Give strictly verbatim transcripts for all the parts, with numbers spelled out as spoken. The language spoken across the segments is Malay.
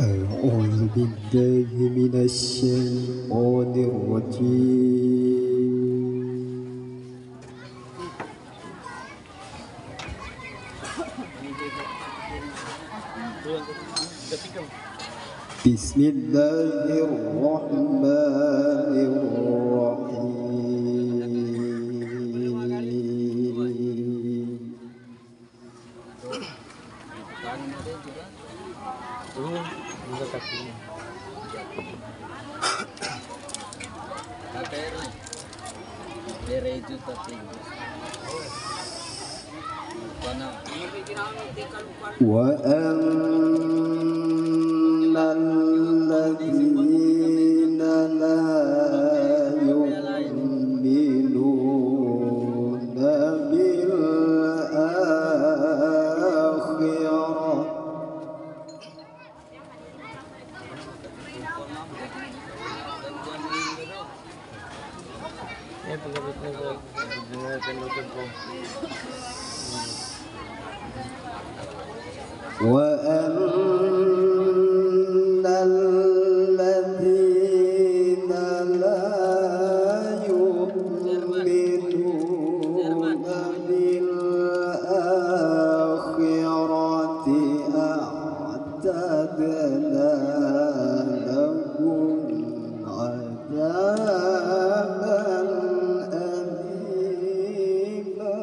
أعوذ بالله من الشيطان الرجيم. بسم الله الرحمن الرحيم. وأن الذين لا يؤمنون بالآخرة وأن الذين لا يؤمنون بالآخرة أعتدنا لهم عذابا أليما.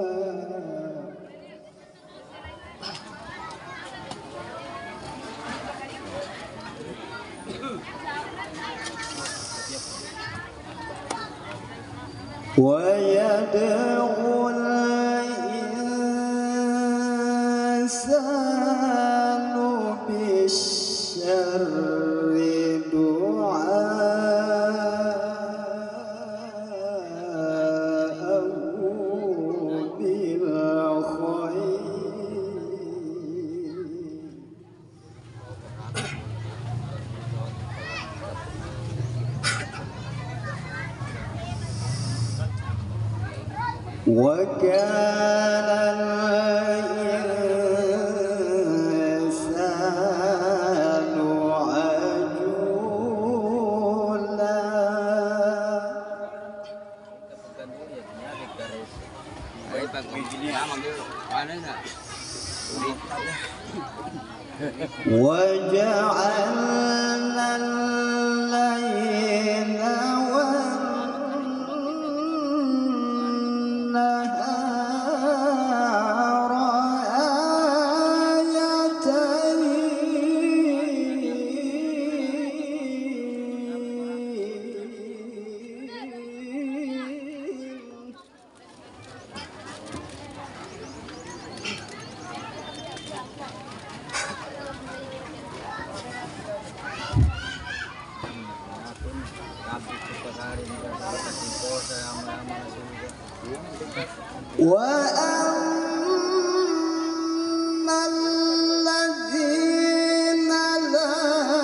ويدعو الإنسان بالشر دعاءه بالخير وكان الإنسان عجولا. وجعلنا الليل والنهار آيتين وأن الذين لا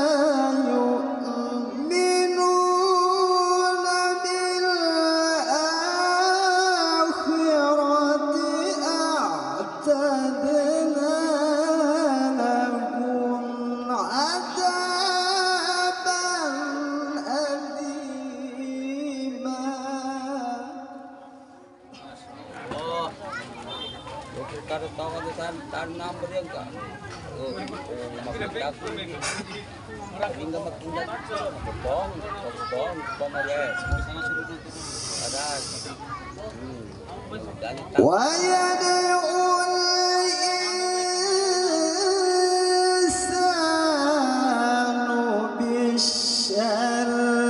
يؤمنون بالآخرة أعتدنا لهم عذابا أليما. Kalau tahu ada tan tanam berengka, oh, makin takut. Hingga makin takut. Potong, potong, potong aja. Ada. ويدعو الإنسان بالشر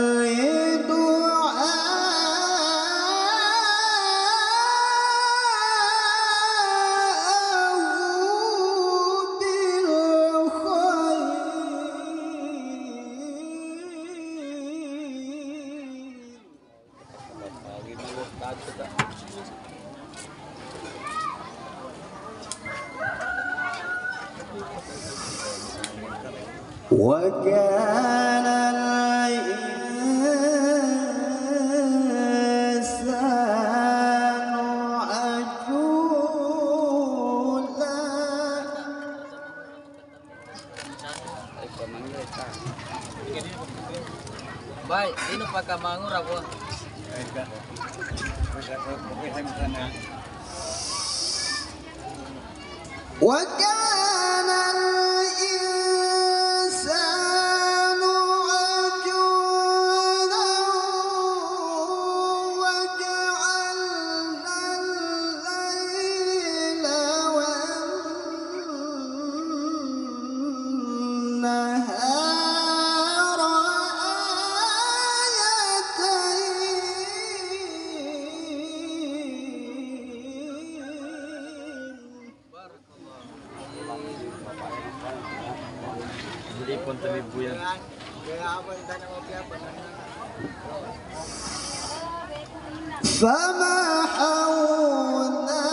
وكان الإنسان عجولا. Baik, ini pakai mangur aku. وكان الإنسان عجولا وجعلنا الليل والنهار Beli konten ibu ya. فمحونا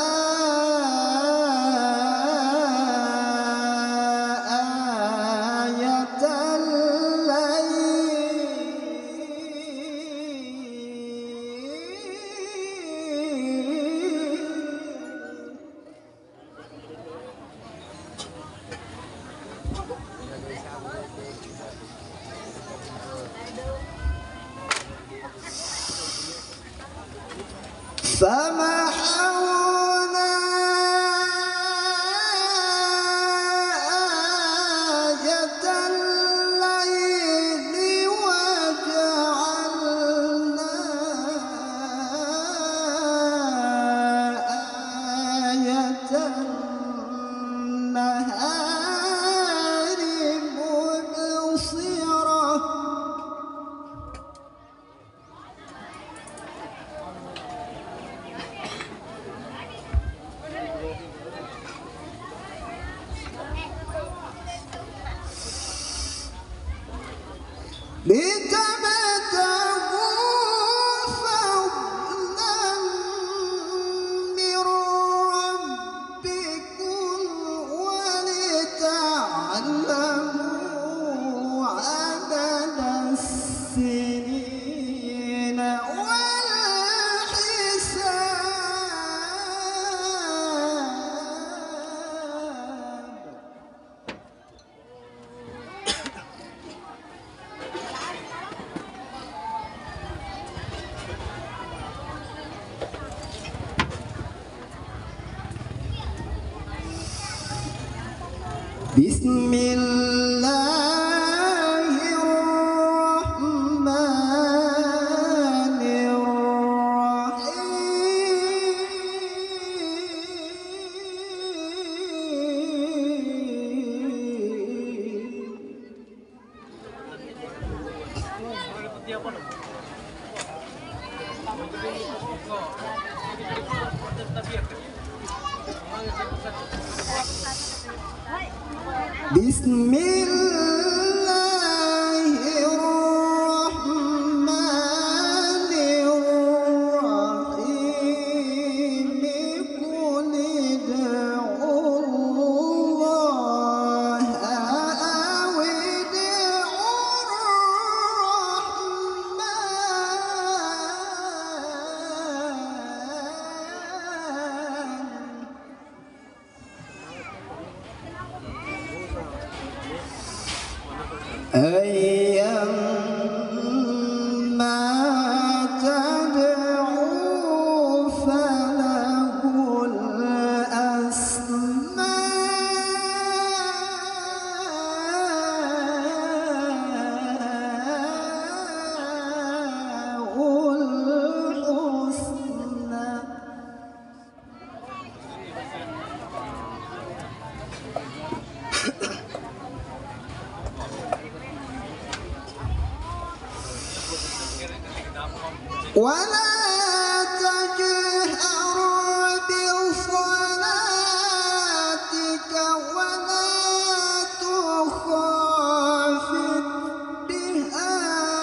آية فمحونا آية الليل وجعلنا آية النهار مبصرة لتبتغوا فضلا من ربكم ولتعلموا عدد السنين والحساب. بسم الله الرحمن الرحيم. بسم الله الرحمن الرحيم. قل ادعوا الله أو ادعوا الرحمن أيما تدعوا فله الأسماء الحسنى. ولا تجهر بصلاتك ولا تخافت بها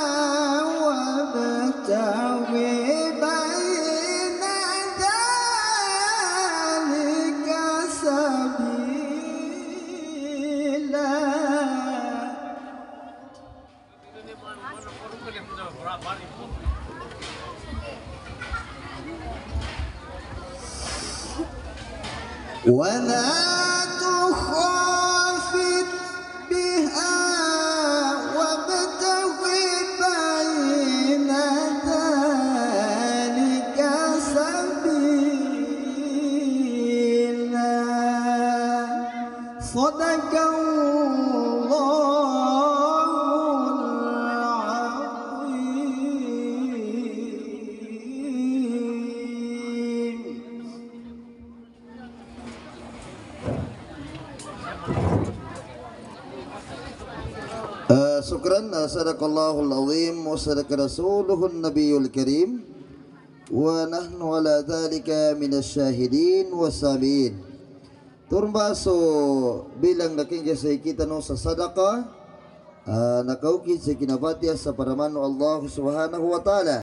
وابتغ بين ذلك سبيلا. ولا تخافت بها وابتغ بين صدق الله العظيم. Syukran, sadaqallahul azim wa sadaqa rasuluhun nabiyul karim wa nahnu ala dhalika minasyahidin wa sabiin. Termasuk bilang daking jasa kita no sa sadaqah, uh, nakaukit sa kinabati sa paraman Allah subhanahu wa ta'ala.